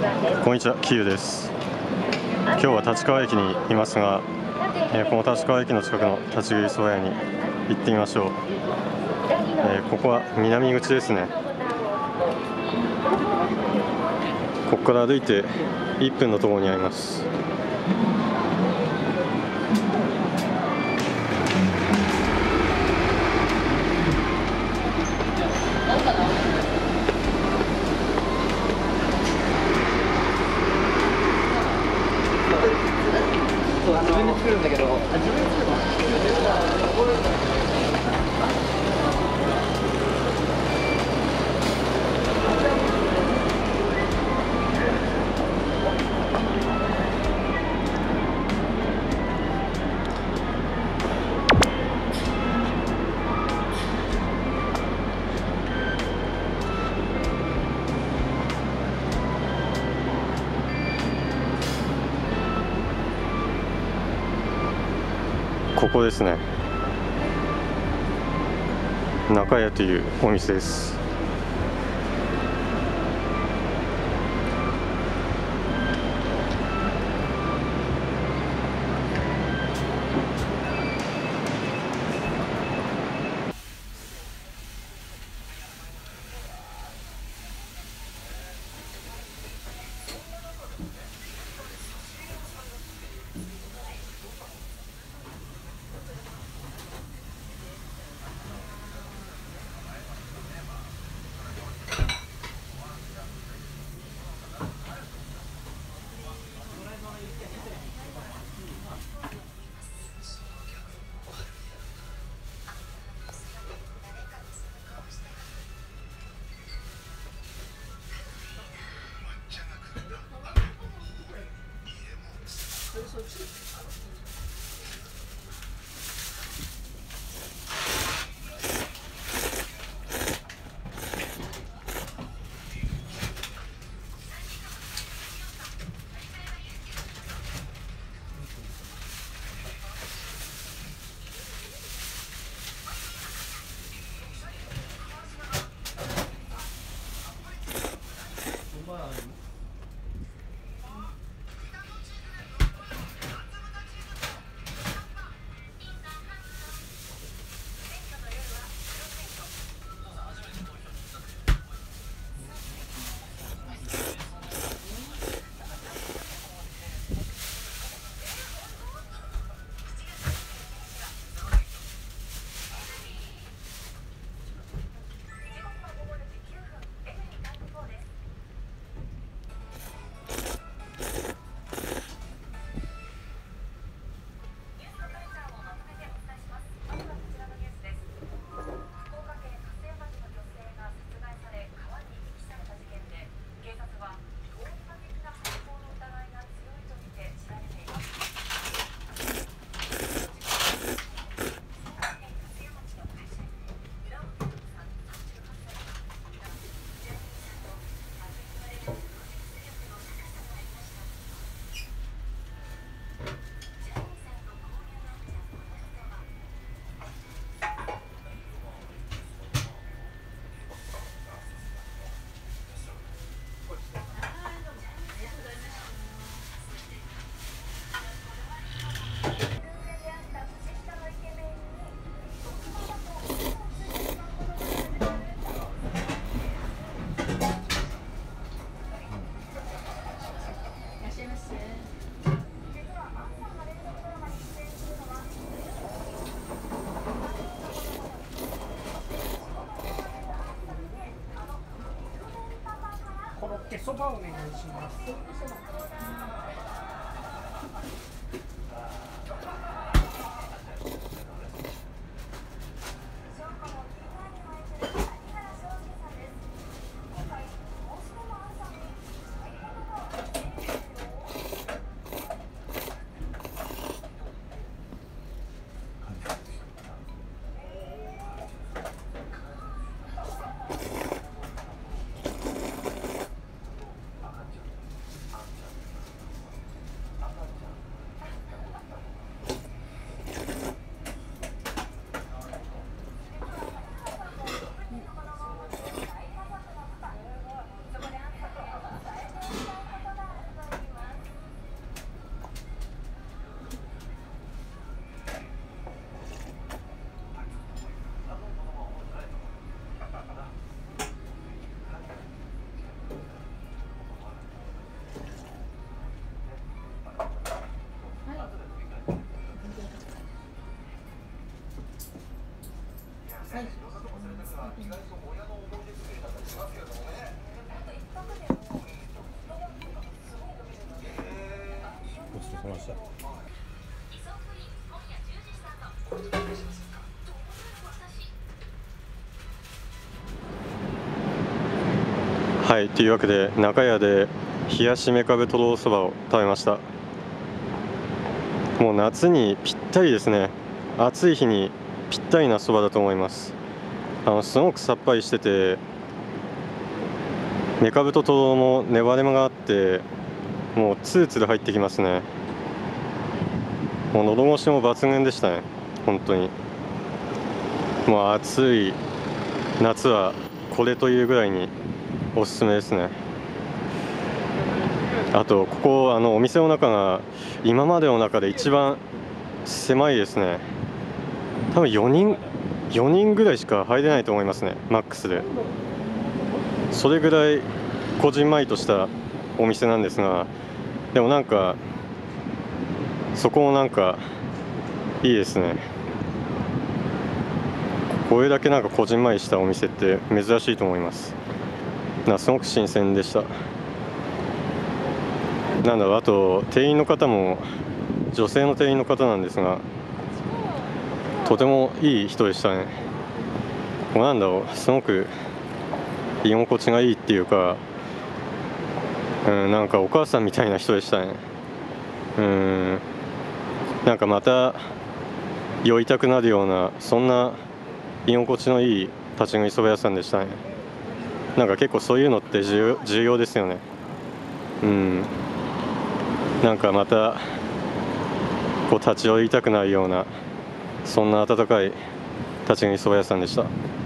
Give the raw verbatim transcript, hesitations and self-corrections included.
こんにちは、キユです。今日は立川駅にいますが、えー、この立川駅の近くの立ち食いそば屋に行ってみましょう。えー、ここは南口ですね。ここから歩いていっぷんのところにあります。 自分で作るんだけど、自分で作るの？ ここですね。中屋というお店です。 コロッケそばお願いします。 しました。はい、というわけで中屋で冷やしめかぶとろそばを食べました。もう夏にぴったりですね。暑い日にぴったりなそばだと思います。あのすごくさっぱりしてて、めかぶととろも粘りがあって、もうツルツル入ってきますね。もう喉越しも抜群でしたね、本当に。もう暑い夏はこれというぐらいにおすすめですね。あとここあのお店の中が今までの中で一番狭いですね。多分よにんよにんぐらいしか入れないと思いますね、マックスで。それぐらいこじんまりとしたお店なんですが、でもなんかそこもなんかいいですね。これだけなんかこじんまりしたお店って珍しいと思います。なすごく新鮮でした。なんだろう、あと店員の方も女性の店員の方なんですが、とてもいい人でしたね。もうなんだろう、すごく居心地がいいっていうか、うん、なんかお母さんみたいな人でしたね。うん、なんかまた酔いたくなるような、そんな居心地のいい立ち食いそば屋さんでしたね。なんか結構そういうのって重要、重要ですよね。うん、なんかまたこう立ち寄りたくなるような、そんな温かい立ち食いそば屋さんでした。